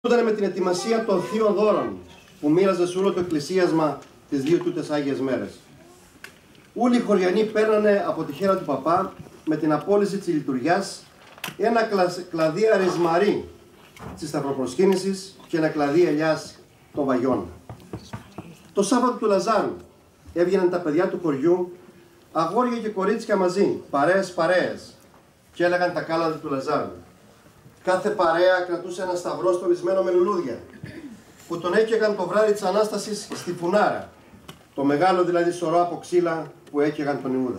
Ήταν με την ετοιμασία των θείων δώρων που μοίραζε σε όλο το εκκλησίασμα τις δύο τούτες Άγιες μέρες. Όλοι οι χωριανοί παίρνανε από τη χέρα του παπά με την απόλυση της λειτουργιάς ένα κλαδί αρισμαρί της σταυροπροσκύνησης και ένα κλαδί ελιάς των Βαγιών. Το Σάββατο του Λαζάρου έβγαιναν τα παιδιά του χωριού, αγόρια και κορίτσια μαζί, παρέες, και έλεγαν τα κάλαντα του Λαζάρου. Κάθε παρέα κρατούσε ένα σταυρό στολισμένο με λουλούδια, που τον έκαιγαν το βράδυ της Ανάστασης στη φουνάρα, το μεγάλο δηλαδή σωρό από ξύλα που έκαιγαν τον Ιούδα.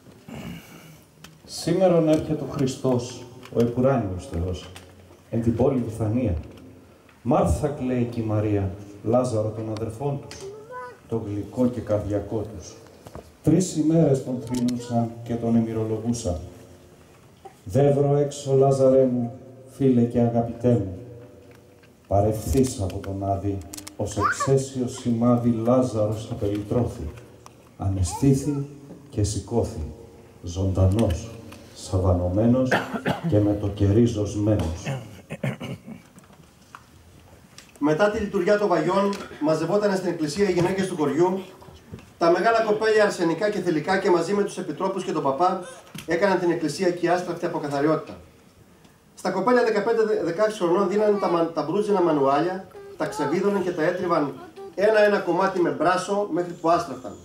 Σήμερον έρχεται ο Χριστός, ο επουράνιος Θεός, εν την πόλη Βιθανία. Μάρθα κλαίει και η Μαρία, Λάζαρο των αδερφών τους, το γλυκό και καρδιακό τους. 3 ημέρες τον θρηνούσαν και τον εμμυρολογούσαν. Δεύρο έξω, Λάζαρέ μου, φίλε και αγαπητέ μου, παρευθείς από τον Άδη, ως εξαίσιο σημάδι Λάζαρος απελυτρώθη, αναισθήθη και σηκώθη, ζωντανός, σαβανωμένος και με το κερί ζωσμένος. Μετά τη λειτουργιά των Βαγιών, μαζευόταν στην εκκλησία οι γυναίκες του χωριού, τα μεγάλα κοπέλια αρσενικά και θηλυκά, και μαζί με τους επιτρόπους και τον παπά έκαναν την εκκλησία κοιάστρακτη από καθαριότητα. Στα κοπέλια 15-16 χρονών δίνανε τα μπρούτζινα μανουάλια, τα ξεβίδωναν και τα έτριβαν ένα-ένα κομμάτι με μπράσο μέχρι που άστραφταν.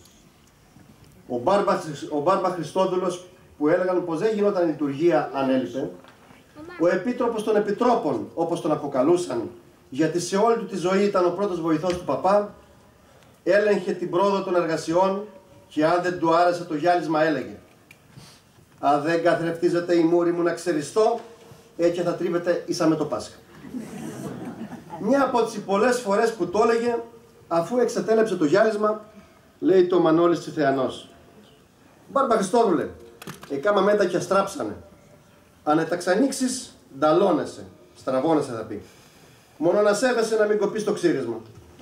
Ο Μπάρμπα Χριστόδουλος, που έλεγαν πως δεν γινόταν λειτουργία αν έλειπε, ο επίτροπος των επιτρόπων, όπως τον αποκαλούσαν, γιατί σε όλη του τη ζωή ήταν ο πρώτος βοηθός του παπά, έλεγχε την πρόοδο των εργασιών και αν δεν του άρεσε το γυάλισμα έλεγε: «Αν δεν καθρεφτίζεται η μούρη μου να ξεριστώ, έτσι θα τρίβεται ίσα με το Πάσχα». Μια από τις πολλές φορές που το έλεγε, αφού εξετέλεψε το γυάλισμα, λέει το Μανώλης Τσιθεανός: «Μπάρμπα Χριστόδουλε, εκάμα μέτα και αστράψανε. Αν τα ξανοίξεις, νταλώνεσαι, στραβώνεσαι θα πει. Μόνο να σέβεσαι να μην κοπείς το ξύρισμα».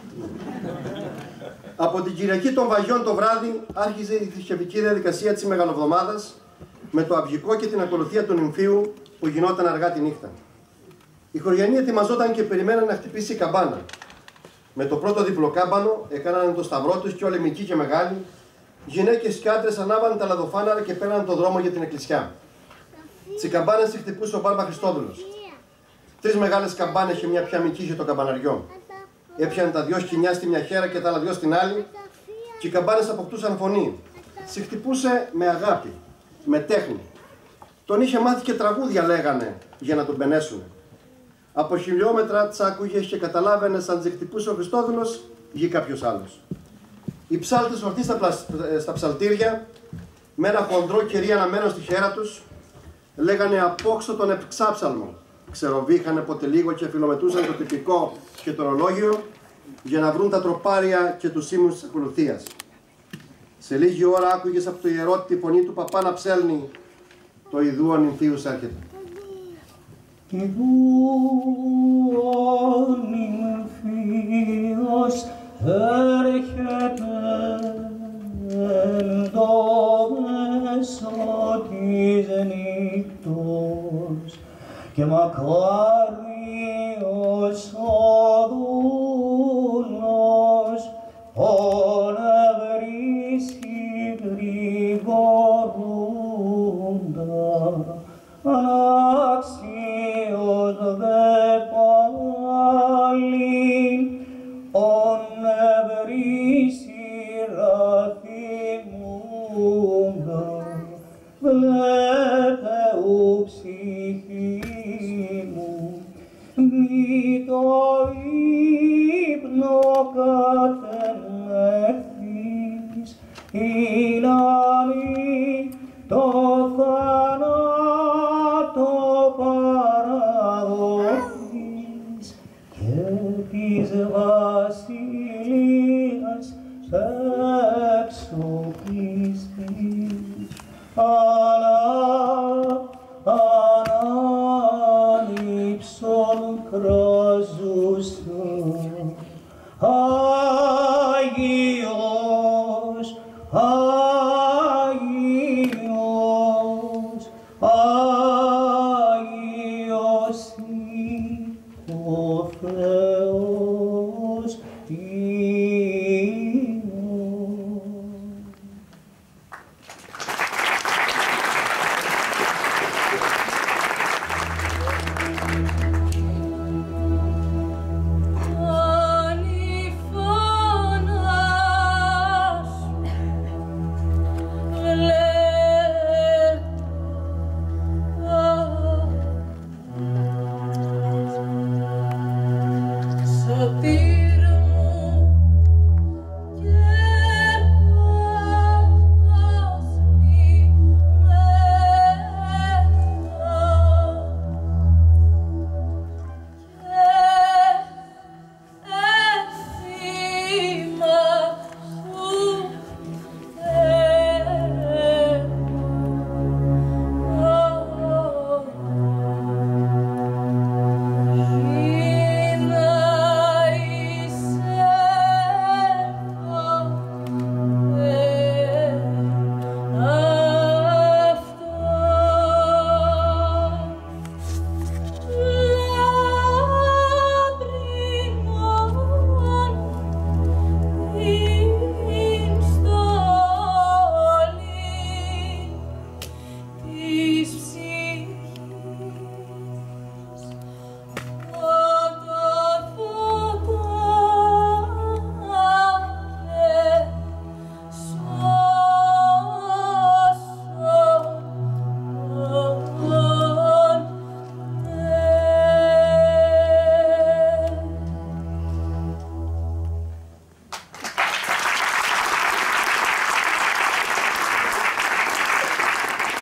Από την Κυριακή των Βαγιών το βράδυ άρχιζε η θρησκευτική διαδικασία της Μεγαλοβδομάδας, με το αυγικό και την ακολουθία του νυμφίου που γινόταν αργά τη νύχτα. Οι χωριανοί ετοιμαζόταν και περιμέναν να χτυπήσει η καμπάνα. Με το πρώτο διπλοκάμπανο έκαναν το σταυρό τους και όλοι μικροί και μεγάλοι, γυναίκες και άντρες ανάβαν τα λαδοφάναρα και παίρναν τον δρόμο για την εκκλησιά. Τις καμπάνες τις χτυπούσε ο Μπάρμπα Χριστόδουλος. 3 μεγάλες καμπάνες και μια πια μικρή είχε το καμπαναριό. Έπιανε τα 2 σκοινιά στη μια χέρα και τα άλλα 2 στην άλλη, και οι καμπάνες αποκτούσαν φωνή. Τις χτυπούσε με αγάπη, με τέχνη. Τον είχε μάθει και τραγούδια, λέγανε, για να τον πενέσουνε. Από χιλιόμετρα τις άκουγες και καταλάβαινες αν τις χτυπούσε ο Χριστόδουλος ή κάποιος άλλος. Οι ψάλτες ορθοί στα ψαλτήρια, με ένα χοντρό κερί αναμένο στη χέρα τους, λέγανε απόξω τον εξάψαλμο. Ξεροβήχανε ποτέ λίγο και φιλομετούσαν το τυπικό και το ορολόγιο για να βρουν τα τροπάρια και τους ύμνους της ακολουθίας. Σε λίγη ώρα άκουγες από το ιερό τη φωνή του παπά να ψέλνει: «Το ιδού ο νυμφίους έρχεται». Ιδού ο νυμφίος έρχεται εν το μέσο της νύχτος, και μακάριος ο δούλος ον ευρίσκει γρηγορούντα, ανάξιος δε πάλιν ον ευρίσκει ραθυμούντα. Βλέπε ου ψυχή μου, μη το ύπνο κατενέχεις, ή να μη το θάνατο παραδοθείς, και της βασιλείας εξοπλιστείς. Αλλά ανάνυψον κράζουσον, Άγιος, Άγιος, Άγιος ο Θεός. Θεός ημών. Σωτήρ